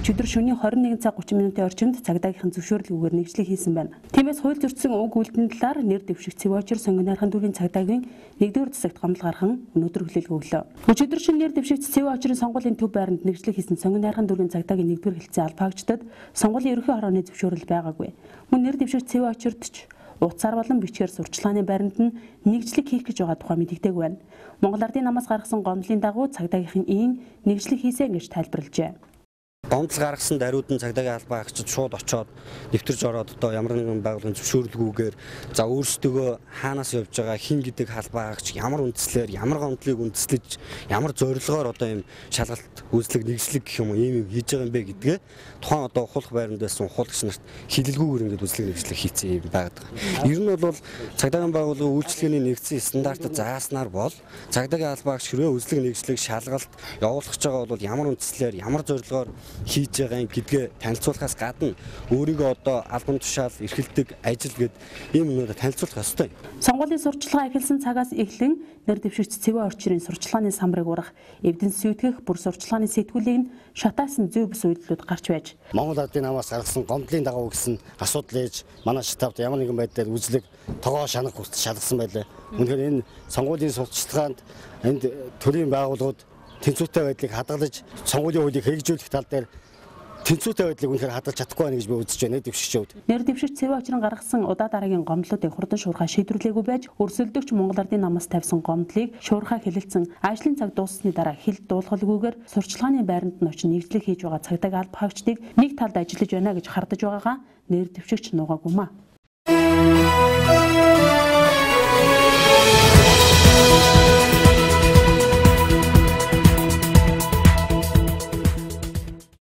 Өчигдөр шөнийн 21 цаг 30 минутын орчимд цагдаагийнхан зөвшөөрлгүйгээр нэгжлэг хийсэн байна. Тиймээс хууль зөрчсөн уг үйлдэлийн талаар нэр дэвшигч Цэвочор сонгон найрхан дүүргийн цагдаагийн 1-р засагт гомдол гарган өнөөдөр хүлээлт өглөө. Өчигдөр шөнө нэр дэвшигч Цэвочрын сонгуулийн төв байранд нэгжлэг хийсэн сонгон найрхан дүүргийн цагдаагийн 1-р хэлтсийн албаагчдад сонгуулийн ерөнхий хорооны зөвшөөрөл байгаагүй. Мөн нэр дэвшигч Цэвочорт ч утсаар болон бичгээр сурчлагын байранд нь нэгжлэг хийх гэж байгаа тухай мэдэгдээг байна. Монгол Ардын намаас гаргасан гомдлын дагуу цагдаагийнхан ийм нэгжлэг хийсэн гэж тайлбарлажээ. Гомдол гаргасан даруйд нь цагдаагийн албаагчид шууд очоод нэвтэрж ороод одоо ямар нэгэн байгууллагын зөвшөөрлгүйгээр за өөрсдөө хаанаас явж байгаа хин гэдэг албаагч ямар үндслээр ямар гомдлыг үндэслэж ямар зорилгоор одоо ийм шалгалт үйлчлэг нэгжлэг гэх юм уу ийм хийж байгаа юм бэ гэдгээ тухайн одоо ухуулах байранд байсан ухуулагч нарт хилэлгүйгээр ингээд үйлчлэг нэгжлэг хийцэн юм байгаад байгаа. Ер нь бол цагдаагийн байгууллагын үйлчлэгээний нэгдсэн стандартад зааснаар бол цагдаагийн албаагч хэрвээ үйлчлэг нэгжлэг шалгалт явуулах гэж байгаа бол ямар үндслээр ямар зорилгоор хийж байгаа юм гэдгээ танилцуулахаас гадна өөрийгөө одоо албан тушаал эрхэлдэг ажил гэд ийм юмудаа танилцуулах ёстой. Сонгуулийн сурчлагаа эхэлсэн цагаас эхлэн нэр дэвшигч Цэвочрын сурчлагын самбарыг урах, эвдэнс сүйтгэх, бүр сурчлагын сэтгүүлийг шатаасан зөв бус үйлдэлүүд гарч байж Монгол Ардын намаас гаргасан гомдлын дагуу гэсэн асуудал ээж манай штабт ямар нэгэн байдлаар үзлэг тогоо шанах хүртэл шалгасан байлаа. Үнэхээр энэ сонгуулийн сурчлаганд энд төрийн байгууллагууд тэнцвэртэй байдлыг хадгалж сонгуулийн хуулийг хэрэгжүүлэх тал дээр тэнцвэртэй байдлыг үнэхээр хадгалж чадахгүй байна гэж би үзэж байна дэвшигчүүд. Нэр дэвшигч Цэвочрын гаргасан удаа дараагийн гомдлуудыг хурдан шуурхай шийдвэрлээгүй байж өрсөлдөгч Монгол Ардын намаас тавьсан гомдлыг шуурхай хэлэлцэн ажлын цаг дууссаны дараа хил дуулахгүйгээр сурчлагын байранд нь очиж нэгжлэг хийж байгаа цагдаагийн албаагчдыг нэг талд ажиллаж байна гэж хардаж байгаагаа нэр дэвшигч нугаагүй маа.